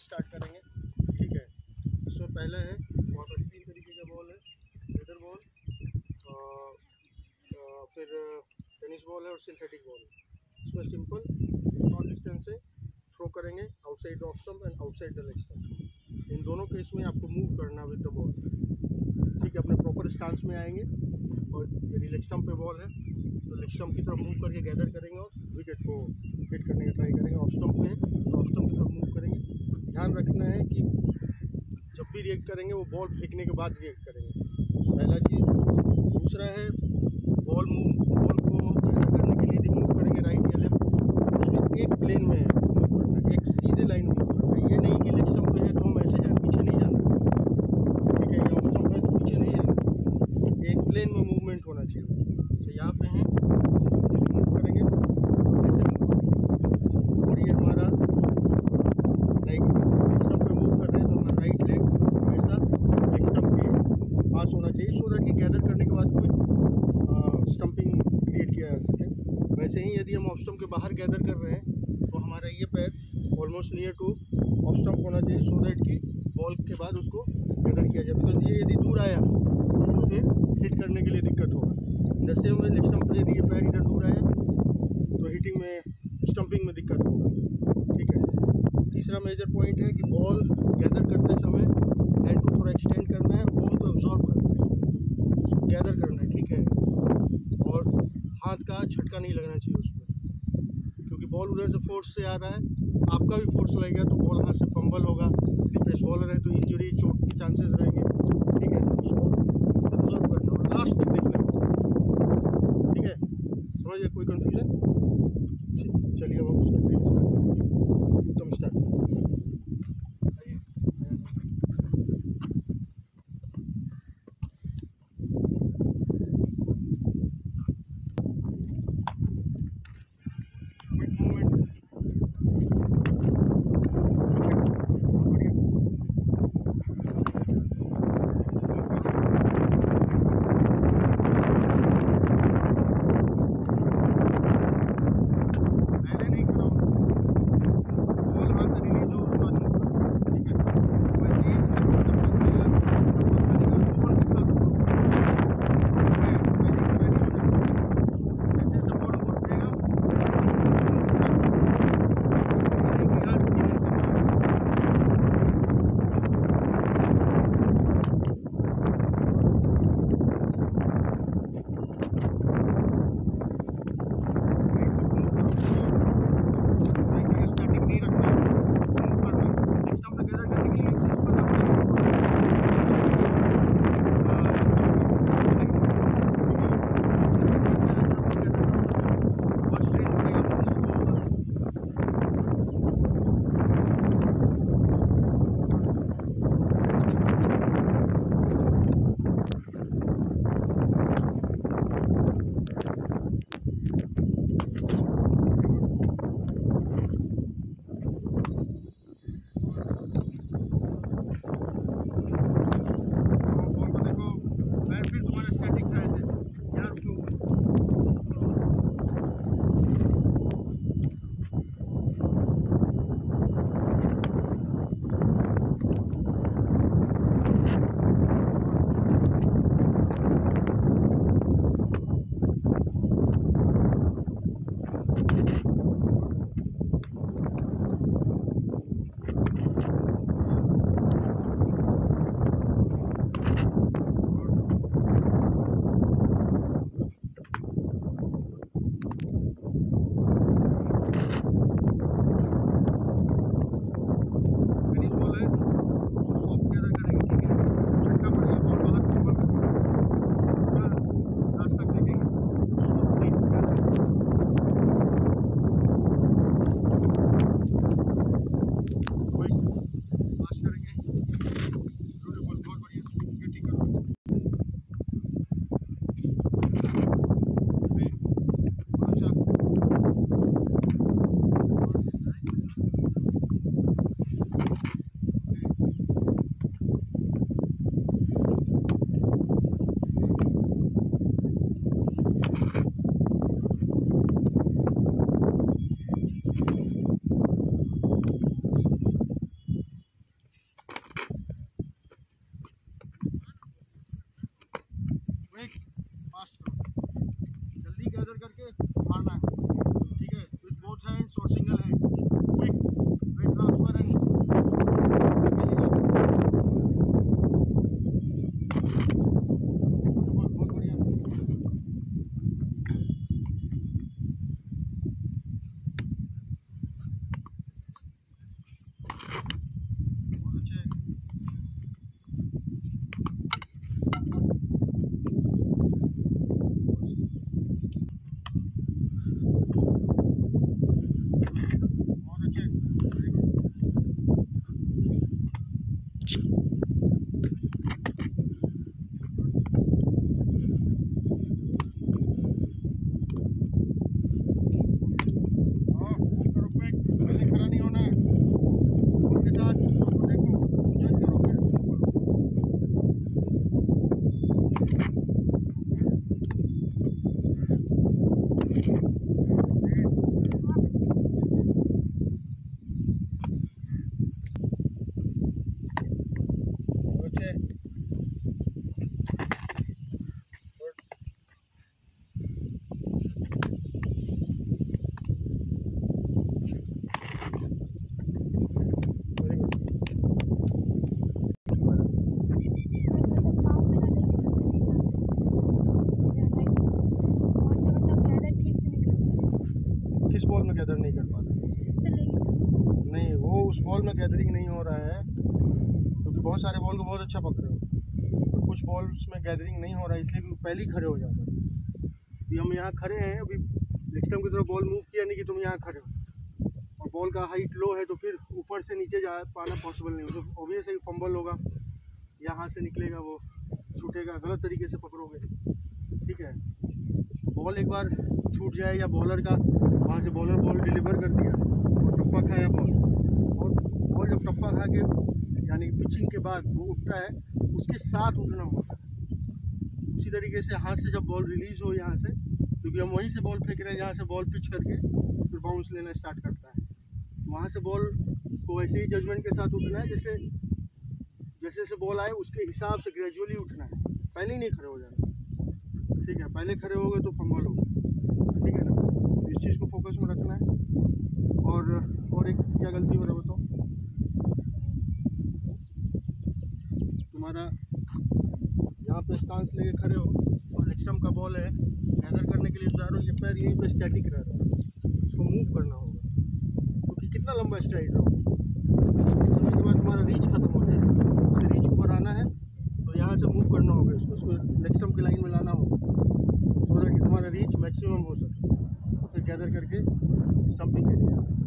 Start करेंगे। ठीक है, इसमें पहले है वहाँ पर 3 तरीके का बॉल है, लेदर बॉल, फिर टेनिस बॉल है और सिंथेटिक बॉल है। इसमें सिंपल शॉर्ट डिस्टेंस से थ्रो करेंगे outside off stump and outside the leg stump. इन दोनों केस में आपको मूव करना विद द बॉल। ठीक है, अपने प्रॉपर स्टांस में आएंगे और यदि लेग स्टंप पे बॉल है तो लेग स्टंप की तरफ मूव करके गैदर करेंगे और विकेट को हिट करने का ट्राई करेंगे। ऑफ स्टंप पे है तो ऑफ स्टंप की तरफ मूव करेंगे। ध्यान रखना है कि जब भी रिएक्ट करेंगे वो बॉल फेंकने के बाद रिएक्ट करेंगे, पहला चीज़। दूसरा है बॉल को गैदर करने के लिए यदि मूव करेंगे राइट या लेफ्ट, उसमें एक प्लेन में मूव करना है, एक सीधे लाइन में मूव करना है। ये नहीं कि लेग स्टंप पे है तो हम ऐसे जाए, पीछे नहीं जाना। ठीक है, या ऑफ स्टंप है तो पीछे नहीं जाना, एक प्लेन में मूवमेंट होना चाहिए। तो यहाँ पे है मूव करेंगे ऐसे मूव करेंगे, और ये हमारा लाइक लेग स्टंप पे मूव कर रहे हैं तो हमारा राइट लेग हमेशा लेग स्टंप के पास होना चाहिए, सो दैट कि गैदर करने के बाद कोई स्टंपिंग क्रिएट किया जा सके। वैसे ही यदि हम ऑफ स्टंप के बाहर गैदर कर रहे हैं तो हमारा ये पैर almost near to off stump होना चाहिए, सो दैट कि बॉल के बाद उसको गैदर किया जाए। बिकॉज ये यदि दूर आया तो फिर हिट करने के लिए दिक्कत होगा। जैसे हमें लेग स्टंप पर यदि ये पैर इधर दूर आया तो हिटिंग में स्टंपिंग में दिक्कत होगा। ठीक है, तीसरा मेजर पॉइंट है कि बॉल गैदर करते समय हैंड को थोड़ा एक्सटेंड करना है, बॉल को एब्जॉर्ब करना है, उसको गैदर करना है। ठीक है, और हाथ का झटका नहीं लगना चाहिए उसमें, क्योंकि बॉल उधर से फोर्स से आ रहा है, आपका भी फोर्स लगेगा तो बॉल हाथ से फंबल होगा। यदि पेस बॉलर है तो इंजरी चोट के चांसेस रहेंगे। ठीक है, तो उसको ऑब्जर्व करना और लास्ट तक देखना है। ठीक है, समझ गए? कोई कन्फ्यूजन? ठीक, चलिए अब हम उसका ड्रिल स्टार्ट करेंगे। एकदम स्टार्ट उस बॉल में गैदरिंग नहीं हो रहा है, क्योंकि बहुत सारे बॉल को बहुत अच्छा पकड़े हो, और कुछ बॉल्स में गैदरिंग नहीं हो रहा है इसलिए कि पहले ही खड़े हो जाता है। अभी हम यहाँ खड़े हैं, अभी लेग स्टंप की तरफ बॉल मूव किया नहीं कि तुम यहाँ खड़े हो, और बॉल का हाइट लो है तो फिर ऊपर से नीचे जा पाना पॉसिबल नहीं हो, तो ऑब्वियस है फंबल होगा, यहाँ से निकलेगा, वो छूटेगा, गलत तरीके से पकड़ोगे, ठीक है। बॉल एक बार छूट जाए या बॉलर का वहाँ से बॉलर बॉल डिलीवर कर दिया और टप्पा खाया बॉल, और बॉल जब टप्पा खा के यानी पिचिंग के बाद वो उठता है, उसके साथ उठना होता है। उसी तरीके से हाथ से जब बॉल रिलीज़ हो यहाँ से, क्योंकि हम वहीं से बॉल फेंक रहे हैं जहाँ से बॉल पिच करके फिर बाउंस लेना स्टार्ट करता है, वहाँ से बॉल को वैसे ही जजमेंट के साथ उठना है, जैसे जैसे बॉल आए उसके हिसाब से ग्रेजुअली उठना है, पहले ही नहीं खड़े हो जाना, ठीक है। पहले खड़े हो गए तो फंबल होगा, ठीक है ना। इस चीज़ को फोकस में रखना है। और एक क्या गलती हो रहा है बताओ, तुम्हारा यहाँ पे स्टांस लेके खड़े हो और लेग स्टंप का बॉल है, गैदर करने के लिए जा रहे हो, ये पैर यहीं पे स्टैटिक रह रहा है, इसको मूव करना होगा, क्योंकि कितना लंबा स्ट्राइड रहो, एक समय के बाद तुम्हारा रीच खत्म हो जाएगा, इससे रीच को बढ़ाना है तो यहाँ से मूव करना होगा, इसको लेग स्टंप की लाइन में लाना होगा, सो दैट कि तुम्हारा रीच मैक्सिमम हो सके, और फिर गैदर करके स्टंपिंग के लिए